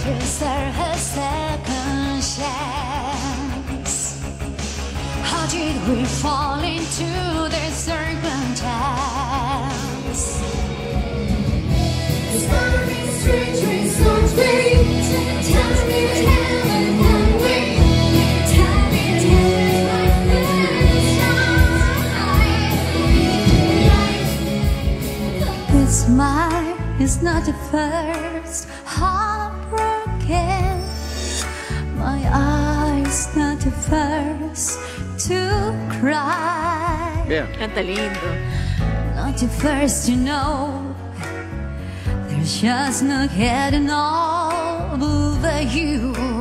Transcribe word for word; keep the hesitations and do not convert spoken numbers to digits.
deserve a second chance. How did we fall into this circumstance? It's burning strange ways on fate. Tell me, tell me one way. Tell me, tell me what this time. This smile is not the first heartbroken. My eyes not the first to cry. Bien. Canta lindo. Not the first to know there's just no getting over you.